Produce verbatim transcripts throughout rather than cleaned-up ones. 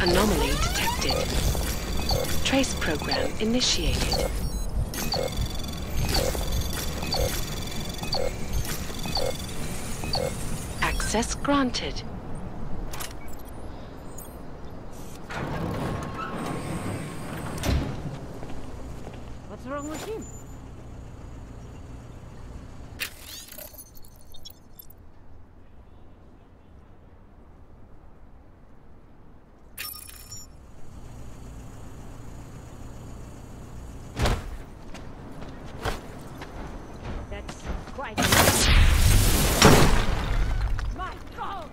Anomaly detected. Trace program initiated. Access granted. What's wrong with him? That's quite my God!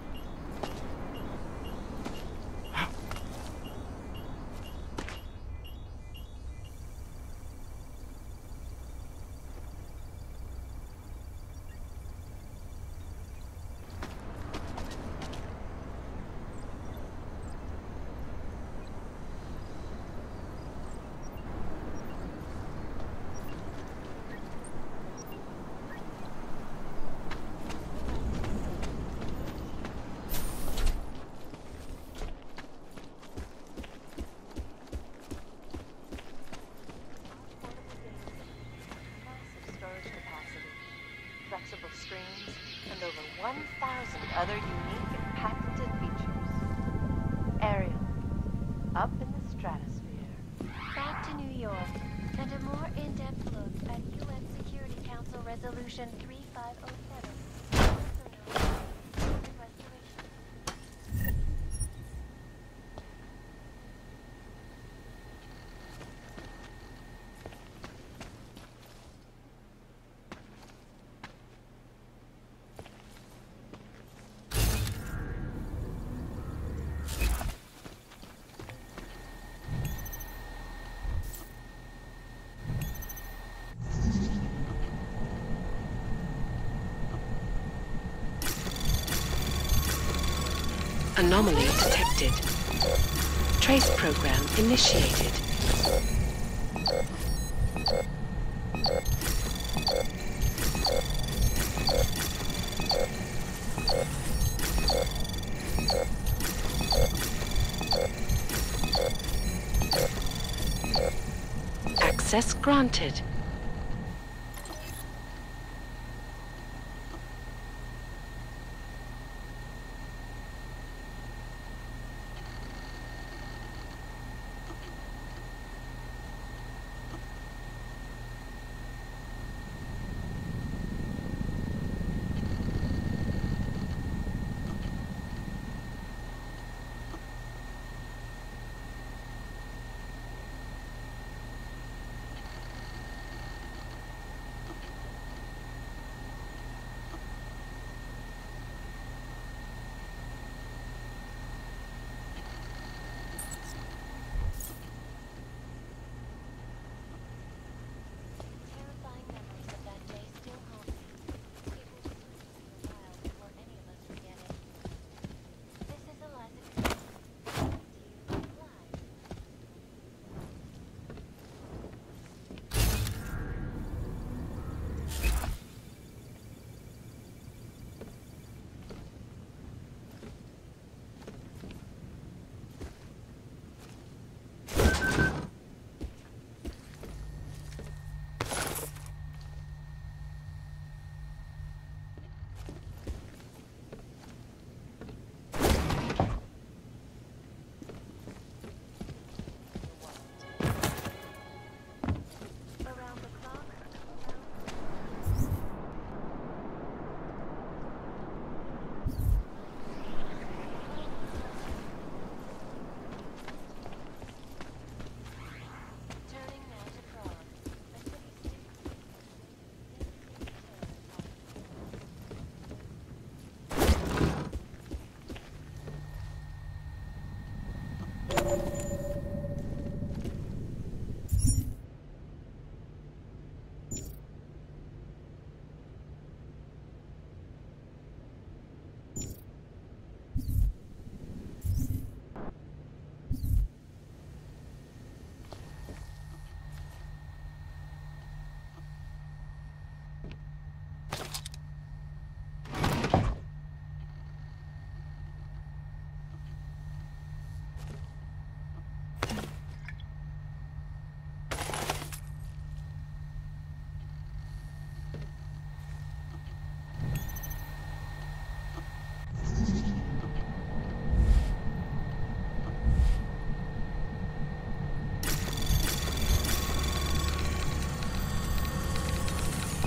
Flexible screens, and over one thousand other unique and patented features. Ariel, up in the stratosphere. Back to New York, and a more in-depth look at U N Security Council Resolution three five oh seven. Also known as Human Restoration. Anomaly detected. Trace program initiated. Access granted.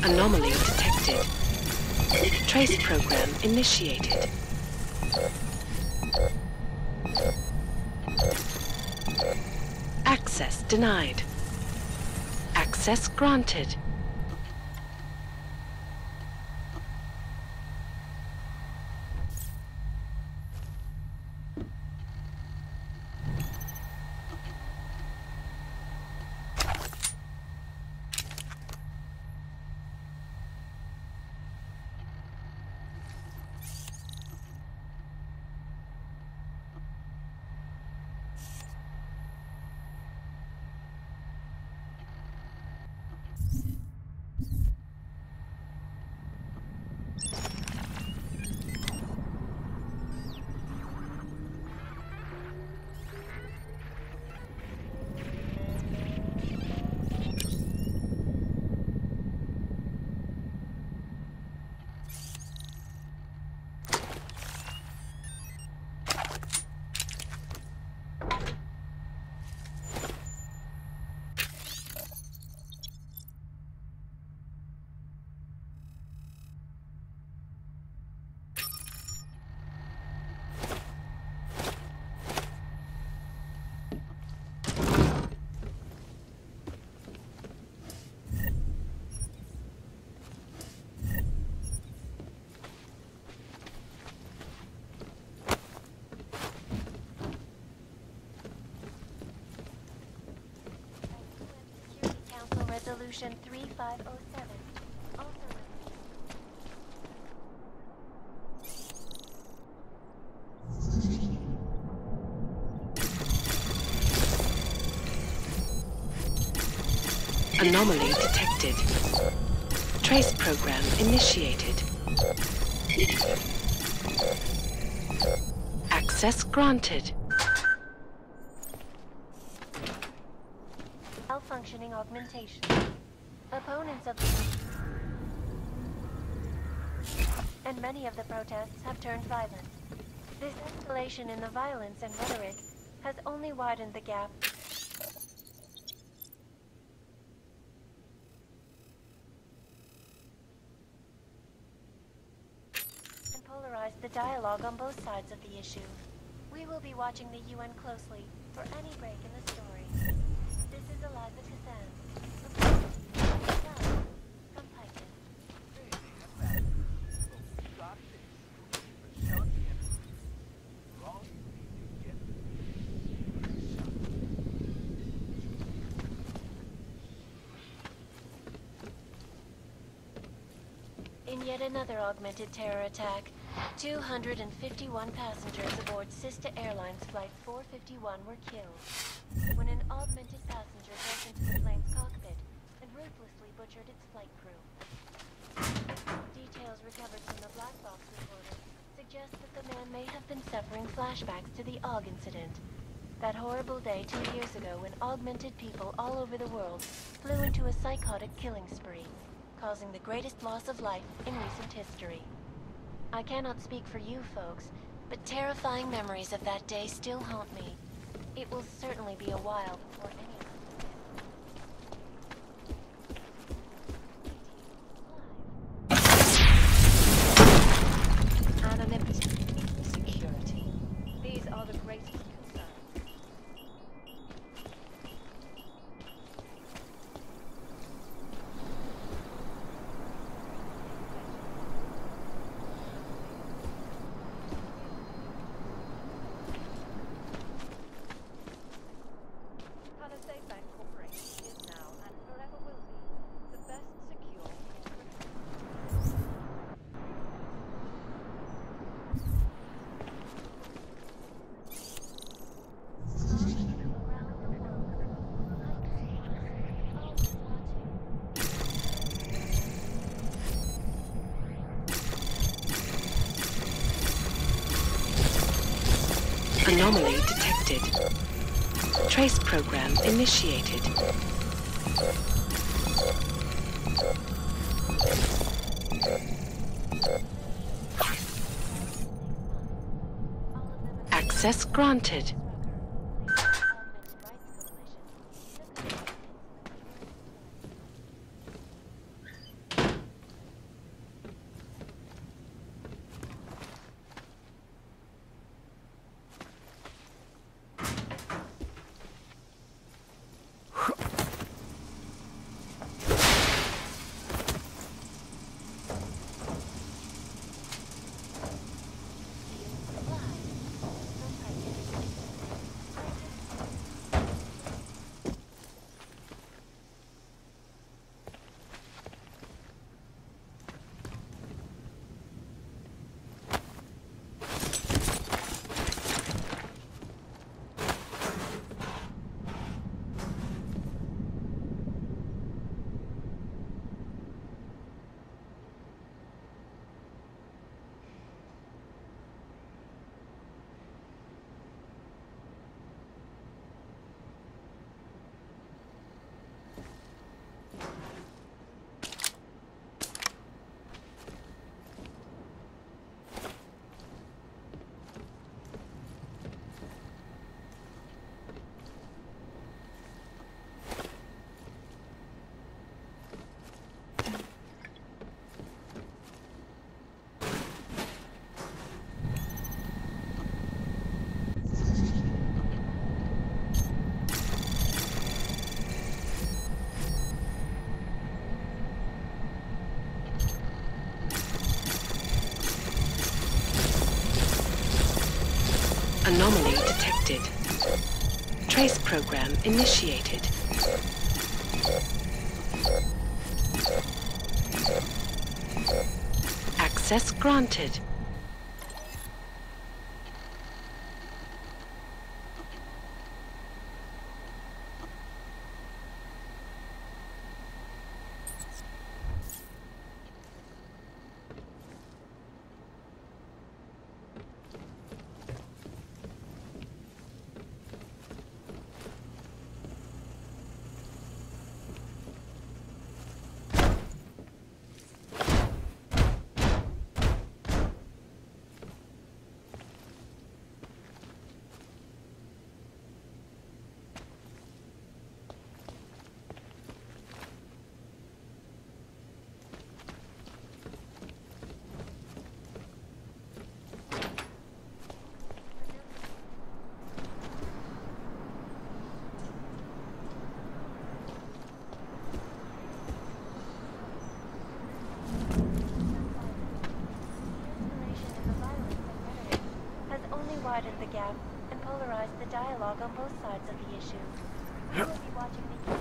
Anomaly detected. Trace program initiated. Access denied. Access granted. Resolution three five oh seven. Also Anomaly detected. Trace program initiated. Access granted. malfunctioning augmentation. Opponents of the and many of the protests have turned violent. This escalation in the violence and rhetoric has only widened the gap. And polarized the dialogue on both sides of the issue. We will be watching the U N closely for any break in the story. This is Eliza Kazan. From Python. In yet another augmented terror attack, two hundred fifty-one passengers aboard Sista Airlines Flight four fifty-one were killed when an augmented passenger broke into the plane's cockpit and ruthlessly butchered its flight crew. Details recovered from the black box recorder suggest that the man may have been suffering flashbacks to the A U G incident. That horrible day two years ago when augmented people all over the world flew into a psychotic killing spree, causing the greatest loss of life in recent history. I cannot speak for you folks, but terrifying memories of that day still haunt me. It will certainly be a while before any of us. Anonymity, security. These are the greatest concerns. Palisade Bank Corporation is now and forever will be the best secure Anomaly detected. Trace program initiated. Access granted. Anomaly detected. Trace program initiated. Access granted. Widened the gap and polarized the dialogue on both sides of the issue. We will be watching the